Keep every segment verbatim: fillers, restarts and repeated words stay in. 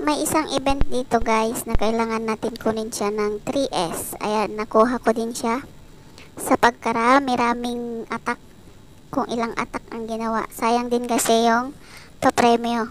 may isang event dito guys na kailangan natin kunin siya ng three S. Ayan, nakuha ko din siya. Sa pagkarami-raming attack, kung ilang attack ang ginawa. Sayang din kasi yung papremyo.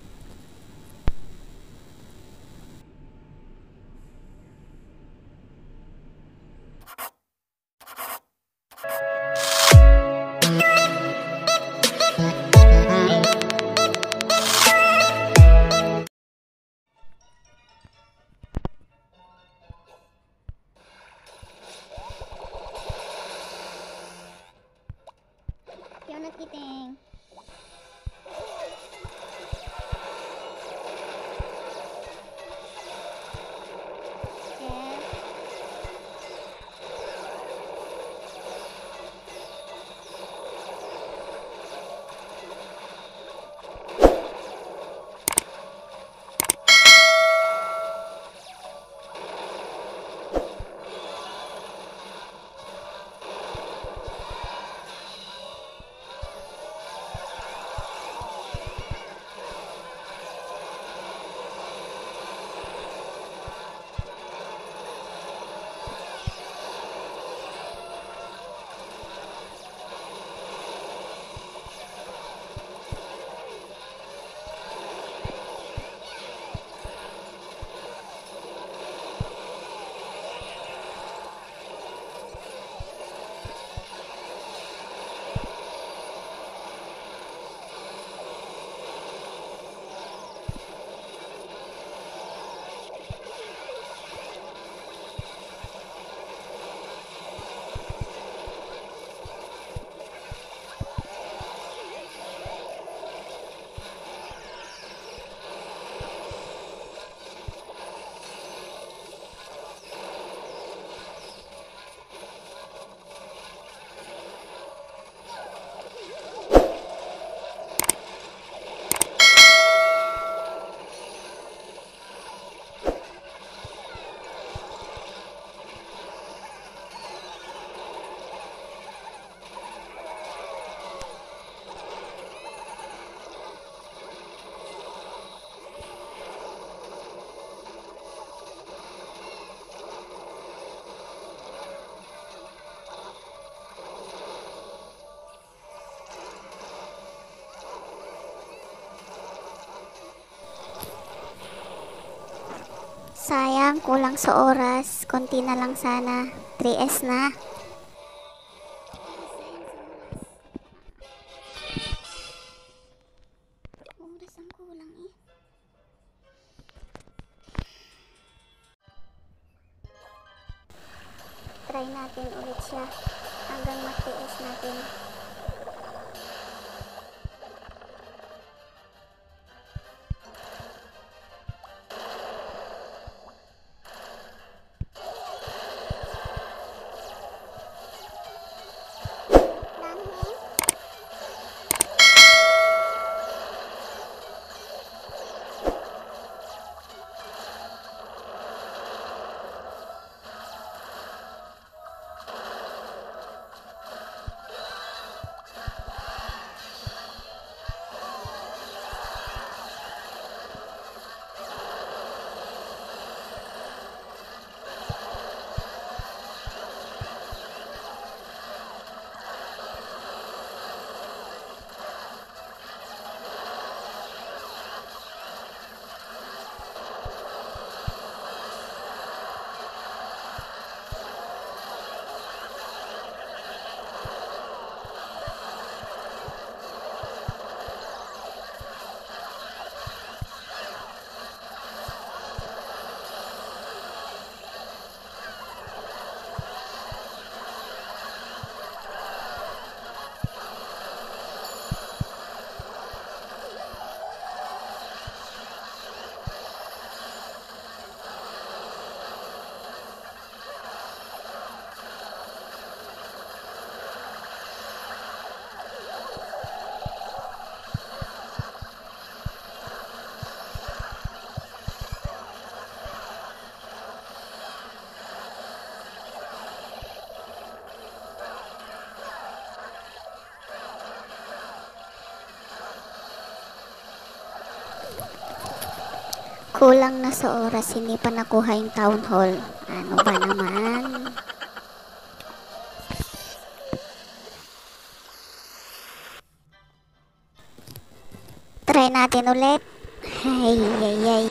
Yung nakiting. Sayang, kulang sa oras. Konti na lang sana. three S na. Oras ang kulang eh. Try natin ulit siya. Hanggang mag-T S natin. Kulang na sa oras, hindi pa nakuha yung town hall. Ano ba naman? Try natin ulit. Ay, ay, ay.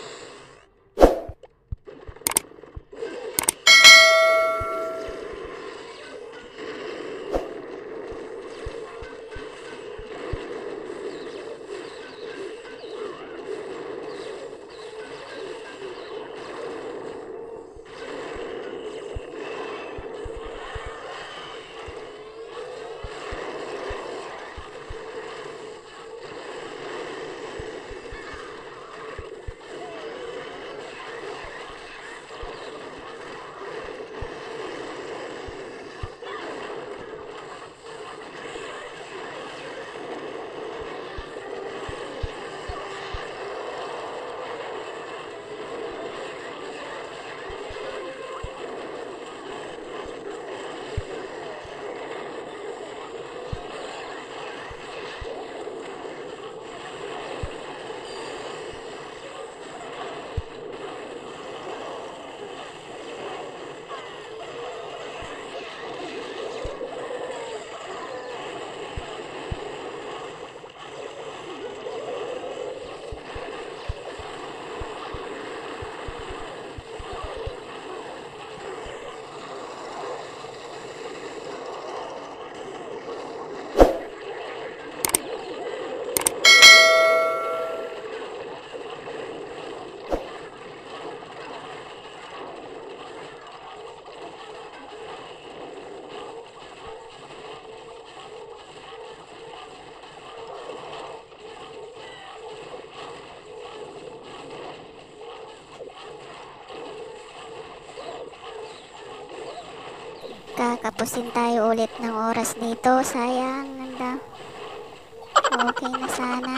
Kakapusin tayo ulit ng oras nito. Sayang, nanda. Okay na sana.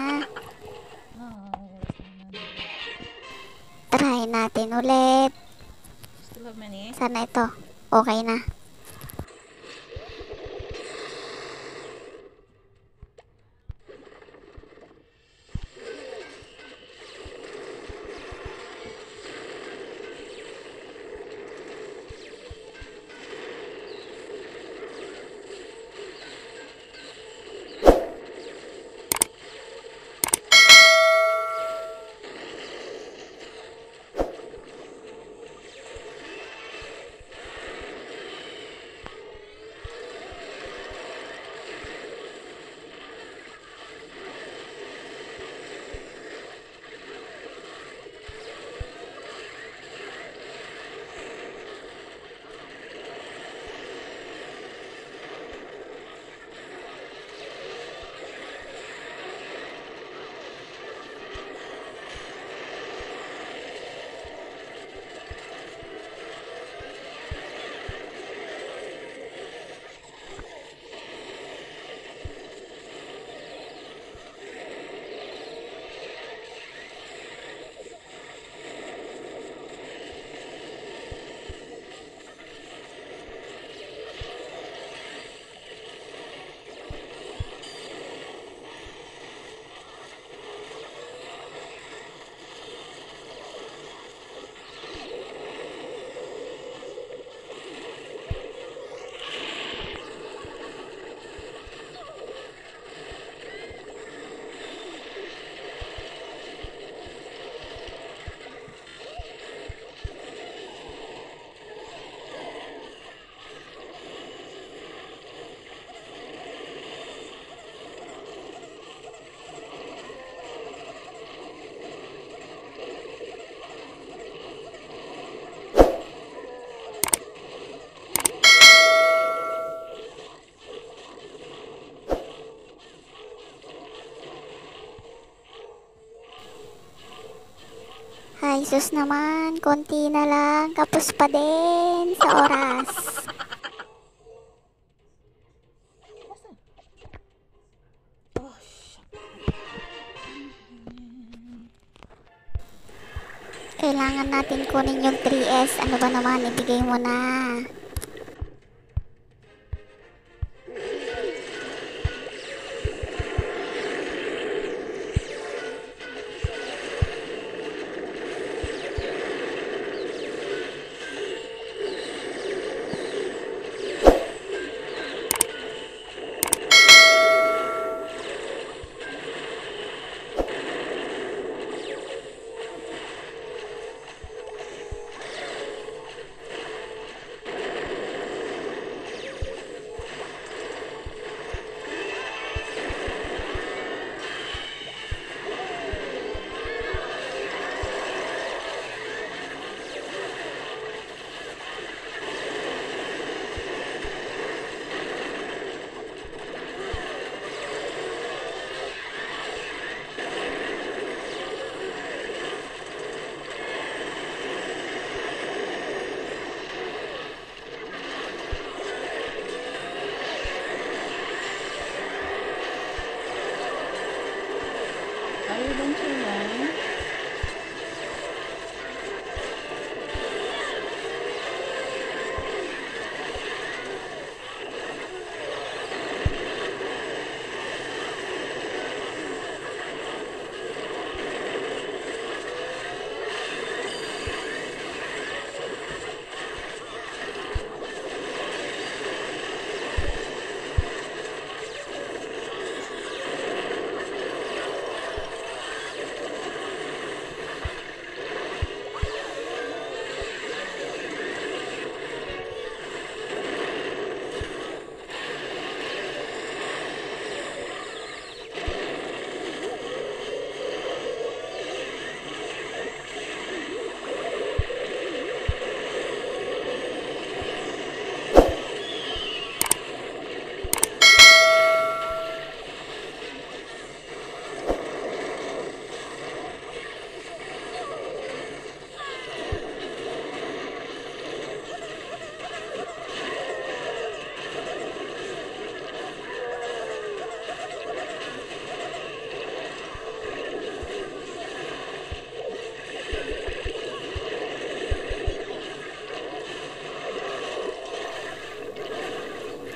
Try natin ulit. Still have many? Sana ito. Okay na. Ay, sus naman. Konti na lang. Kapos pa din sa oras. Oh, shit. Kailangan natin kunin yung three S. Ano ba naman? Ibigay mo na.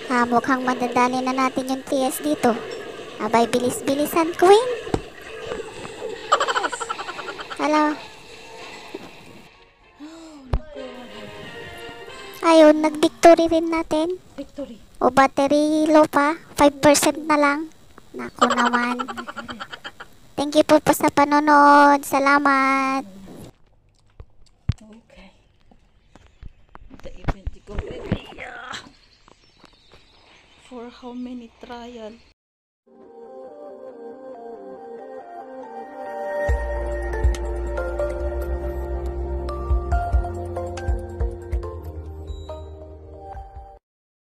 Ha, mukhang madadali na natin yung three S dito. Abay, bilis-bilisan, Queen. Hala. Ayun, nag-victory rin natin. Victory. O battery low pa. five percent na lang. Naku naman. Thank you po po sa panonood. Salamat. Okay. The event is complete. Yeah. For how many trial?